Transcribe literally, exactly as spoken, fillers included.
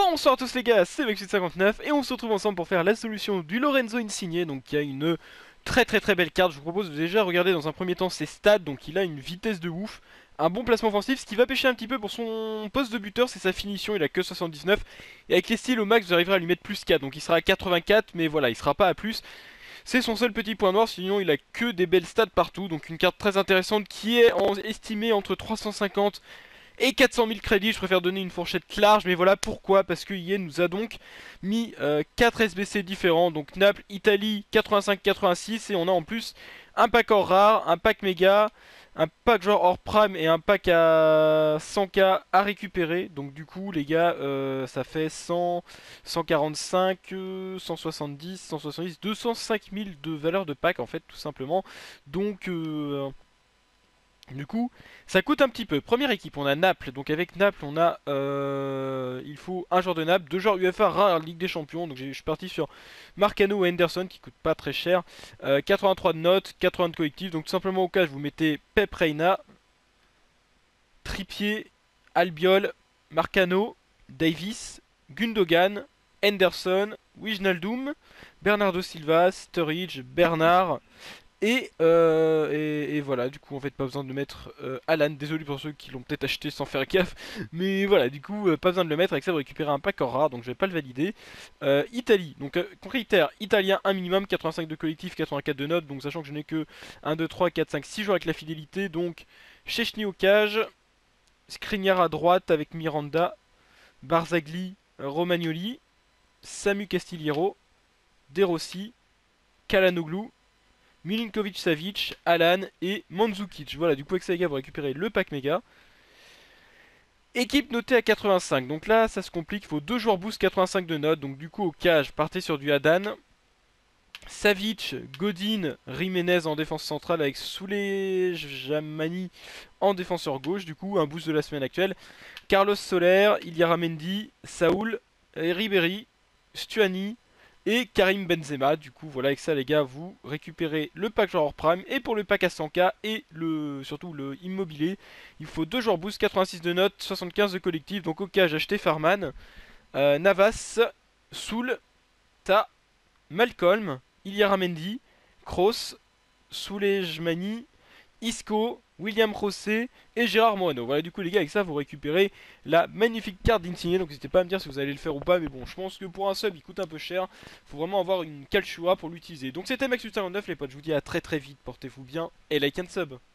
Bonsoir à tous les gars, c'est Maxwell cinquante-neuf et on se retrouve ensemble pour faire la solution du Lorenzo Insigne. Donc il y a une très très très belle carte. Je vous propose de déjà regarder dans un premier temps ses stats. Donc il a une vitesse de ouf, un bon placement offensif. Ce qui va pêcher un petit peu pour son poste de buteur, c'est sa finition. Il a que soixante-dix-neuf et avec les styles au max vous arriverez à lui mettre plus quatre. Donc il sera à quatre-vingt-quatre, mais voilà, il sera pas à plus. C'est son seul petit point noir, sinon il a que des belles stats partout. Donc une carte très intéressante qui est en- estimée entre trois cent cinquante et quatre cent mille crédits. Je préfère donner une fourchette large, mais voilà pourquoi. Parce que Yen nous a donc mis euh, quatre S B C différents. Donc Naples, Italie, quatre-vingt-cinq quatre-vingt-six. Et on a en plus un pack hors rare, un pack méga, un pack genre hors prime et un pack à cent K à récupérer. Donc du coup les gars, euh, ça fait cent, cent quarante-cinq, euh, cent soixante-dix, cent soixante-dix, deux cent cinq mille de valeur de pack en fait tout simplement. Donc... Euh, du coup, ça coûte un petit peu. Première équipe, on a Naples. Donc avec Naples, on a, euh, il faut un joueur de Naples, deux joueurs U F A rare Ligue des Champions. Donc je suis parti sur Marcano et Henderson qui coûtent pas très cher. Euh, quatre-vingt-trois de notes, quatre-vingts de collectif. Donc tout simplement au cas, vous mettez Pep Reina, Trippier, Albiol, Marcano, Davis, Gundogan, Henderson, Wijnaldum, Bernardo Silva, Sturridge, Bernard. Et, euh, et, et voilà, du coup, en fait, pas besoin de mettre euh, Alan. Désolé pour ceux qui l'ont peut-être acheté sans faire gaffe. Mais voilà, du coup, euh, pas besoin de le mettre. Avec ça, vous récupérez un pack en rare, donc je vais pas le valider. Euh, Italie, donc euh, critère italien, un minimum, quatre-vingt-cinq de collectif, quatre-vingt-quatre de notes. Donc sachant que je n'ai que un, deux, trois, quatre, cinq, six joueurs avec la fidélité. Donc Chechny au cage, Skriniar à droite avec Miranda, Barzagli, Romagnoli, Samu Castillero, De Rossi, Kalanoglu, Milinkovic Savic, Alan et Mandzukic. Voilà, du coup avec ça les gars vous récupérez le pack méga. Équipe notée à quatre-vingt-cinq. Donc là ça se complique, il faut deux joueurs boost quatre-vingt-cinq de notes. Donc du coup au cage, partez sur du Adan. Savic, Godin, Jiménez en défense centrale avec Souley Jamani en défenseur gauche. Du coup un boost de la semaine actuelle. Carlos Soler, Iliara Mendy, Saoul, Ribéry, Stuani et Karim Benzema. Du coup voilà avec ça les gars vous récupérez le pack joueur prime. Et pour le pack à cent K et le surtout le immobilier, il faut deux joueurs boost, quatre-vingt-six de notes, soixante-quinze de collectif. Donc au cas j'ai acheté Farman, euh, Navas, Soul, Ta, Malcolm, Iliara Mendy, Kroos, Soulejmani, Isco, William José et Gérard Moreno. Voilà, du coup, les gars, avec ça, vous récupérez la magnifique carte d'Insigne. Donc, n'hésitez pas à me dire si vous allez le faire ou pas. Mais bon, je pense que pour un sub, il coûte un peu cher. Faut vraiment avoir une calchua pour l'utiliser. Donc, c'était Max cinquante-neuf, les potes. Je vous dis à très très vite. Portez-vous bien et like and sub.